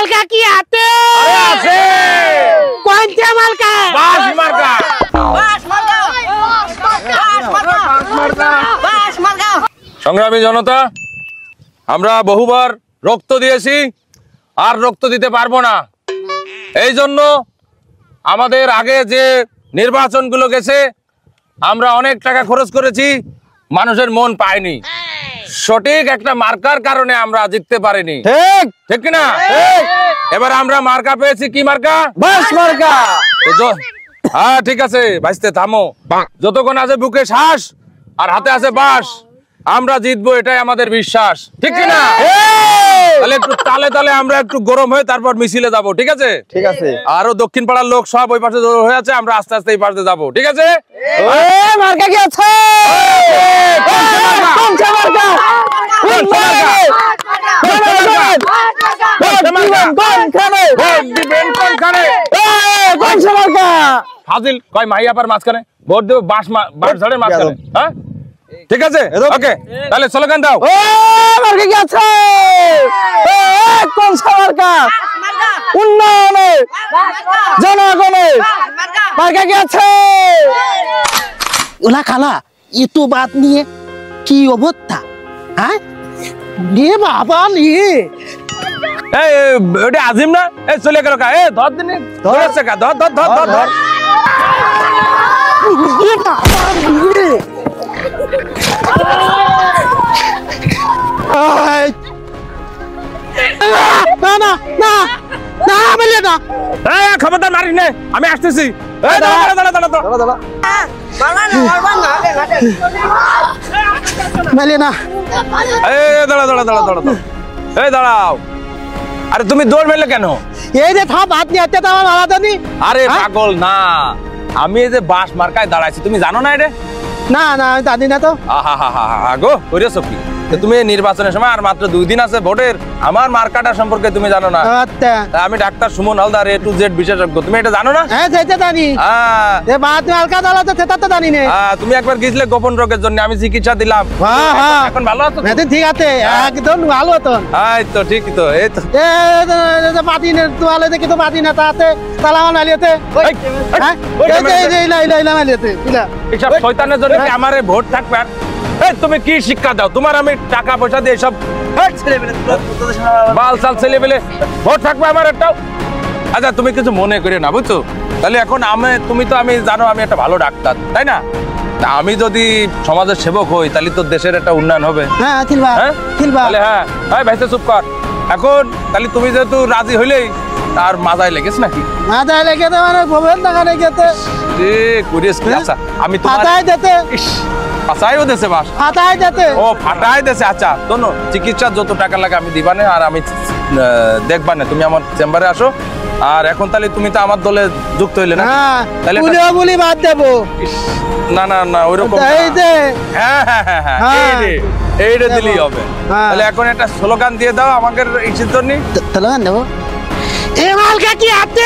मालका की आते আছে कौन से मालका বাস মার্কা সংগ্রামী জনতা আমরা বহুবার রক্ত দিয়েছি আর রক্ত দিতে পারবো না এই জন্য আমাদের আগে যে নির্বাচনগুলো গেছে আমরা অনেক টাকা খরচ করেছি মানুষের মন পায়নি সঠিক একটা মার্কার কারণে আমরা জিততে পারিনি ঠিক ঠিক কি না এবার আমরা মার্কা পেয়েছি কি মার্কা বাস মার্কা হ্যাঁ ঠিক আছে ভাইস্তে থামো যতক্ষণ আছে বুকে শ্বাস আর হাতে আছে বাস আমরা জিতবো এটাই আমাদের বিশ্বাস ঠিক কি না তাহলে একটু তালে তালে আমরা একটু গরম হয়ে তারপর মিছিলে যাব ঠিক আছে ঠিক আছে আরো দক্ষিণ পাড়ার লোক সব ওই পাশে জড়ো হয়ে আছে আমরা আস্তে আস্তে এই পাশে যাব ঠিক আছে মার্কা কি আছে কোন সে মার্কা ফাজিল কয় মাইয়াপার মাঝখানে ভোট দেবো বাস ঝাড়ের মাঝখানে হ্যাঁ ঠিক আছে ওকে তাহলে স্লোগান দাও ও মার্কা কি আছে কোন সে মার্কা উন্নয়নে জনগণে মার্কা কি আছে ओला खाला ये तो बात नहीं है की অবস্থা হ্যাঁ নে বাবা নে এই ওটা আজিম না এই চলে গেল কা এই ধর দিন ধরেছে কা ধর ধর ধর ধর ধর ये बाबा নে না না না না বলে না এই খবরদার মারিস নে আমি আসতেছি এই দাঁড়া দাঁড়া দাঁড়া দাঁড়া দাদা বলে না এই দাঁড়া দাঁড়া দাঁড়া দাঁড়া এই দাঁড়াও আরে তুমি দৌড় মেলে কেন এই যে থা বাত নিয়ে আতে তোমার বাবা জানি আরে পাগল না আমি এই যে বাস মার্কায় দাঁড়াইছি তুমি জানো না এটা না না আমি জানি না তো আহা হা হা হা গো কইরেছো কি তুমি নির্বাচনের সময় আর মাত্র 2 দিন আছে ভোটের আমার মার্কাটা সম্পর্কে তুমি জানো না আচ্ছা আমি doctor Suman Haldar A to Z বিশেষজ্ঞ তুমি এটা জানো না হ্যাঁ সেটা জানি হ্যাঁ এ বাত হালকা দালা তো সেটা তো জানি না তুমি একবার গিয়েছিলে গোপন রোগের জন্য আমি চিকিৎসা দিলাম হ্যাঁ হ্যাঁ এখন ভালো আছো মেদিন ঠিক আছে একদম ভালো তো এই তো ঠিক তো এই তো এ পাতি না তোয়ালে দেখি তো পাতি না তাতে তালামা নালিয়েতে হ্যাঁ এই লাই নালিয়েতে ইলা এইসব শয়তানের জন্য কি আমারে ভোট থাকবে আর এই তুমি কি শিক্ষা দাও তোমার আমি টাকা পয়সা দিয়ে সব বাল সাল ছেলে পেলে ভোট থাকবে আমার একটাও আচ্ছা তুমি কিছু মনে করে না বুঝছো তাহলে এখন তুমি তো আমি জানো আমি একটা ভালো ডাক্তার তাই না তা আমি যদি সমাজের সেবক হই তাহলে তো দেশের একটা উন্নয়ন হবে হ্যাঁ থিলবা থিলবা তাহলে হ্যাঁ এই ভাইতে চুপ কর এখন তাহলে তুমি যেহেতু রাজি হইলেই তার মাথায় লেগেছ নাকি মাথায় লেগে তো মানে ভবেন টাকা লেগেতে রে কুরিয়াস কি আচ্ছা আমি তোমার ফাটাই দিতে ফাটাইও দেছে বাস ফাটাই দিতে ও ফাটাই দেছে আচ্ছা শোনো চিকিৎসার যত টাকা লাগে আমি দিবানে আর আমি দেখবানে তুমি আমার চেম্বারে আসো আর এখন তাহলে তুমি তো আমার দলে যুক্ত হইলে না তাহলে পুলিও বলি বাদ দেব না না না ওইরকম এই যে হ্যাঁ হ্যাঁ হ্যাঁ এইটা দিলেই হবে তাহলে এখন একটা স্লোগান দিয়ে দাও আমাদের ইচ্ছিত নি স্লোগান দেব এ মালকা কি আতে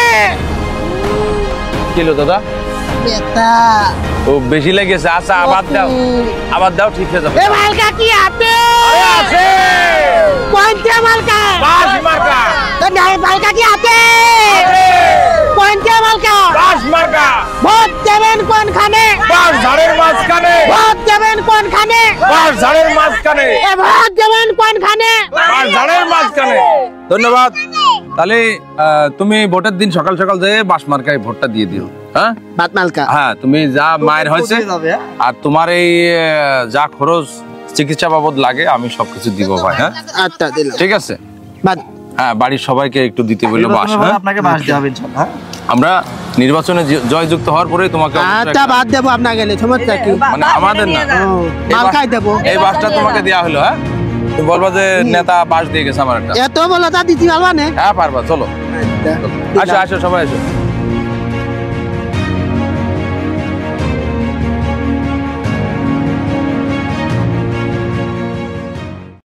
কিলো দাদা বেটা ও বেশি লেগেছে আচ্ছা আবার দাও ঠিক আছে এ মালকা কি আতে আরে আছে কোন সে মালকা বাস মার্কা তো নাই মালকা কি আতে কোন সে মালকা বাস মার্কা ভোট দেবেন কোনখানে বাস ঝাড়ের মাঝখানে ভোট দেবেন কোনখানে বাস ঝাড়ের মাঝখানে এ ভোট দেবেন কোনখানে বাস ঝাড়ের মাঝখানে ধন্যবাদ তাহলে তুমি ভোটের দিন সকাল সকাল যেয়ে বাস মার্কায় ভোটটা দিয়ে দিও হ্যাঁ বাত মালকা হ্যাঁ তুমি যা মায়ের হয়েছে আর তোমার এই যা খরচ চিকিৎসা বাবদ লাগে আমি সবকিছু দিব ভাই হ্যাঁ আচ্ছা দিলাম ঠিক আছে বাদ হ্যাঁ বাড়ির সবাইকে একটু দিতে বললো বাস আপনাকে বাস দেওয়া হবে ইনশাআল্লাহ আমরা নির্বাচনে জয়যুক্ত হওয়ার পরে তোমাকে আচ্ছা বাদ দেব আপনাকে গেলে সমস্যা কি মানে আমাদের না মালকাই দেব এই বাসটা তোমাকে দেয়া হলো হ্যাঁ তুমি বলবা যে নেতা বাস দিয়ে গেছে আমার একটা এত বলো তা দিতে পারবা না হ্যাঁ পারবা চলো আসো আসো সবাই আসো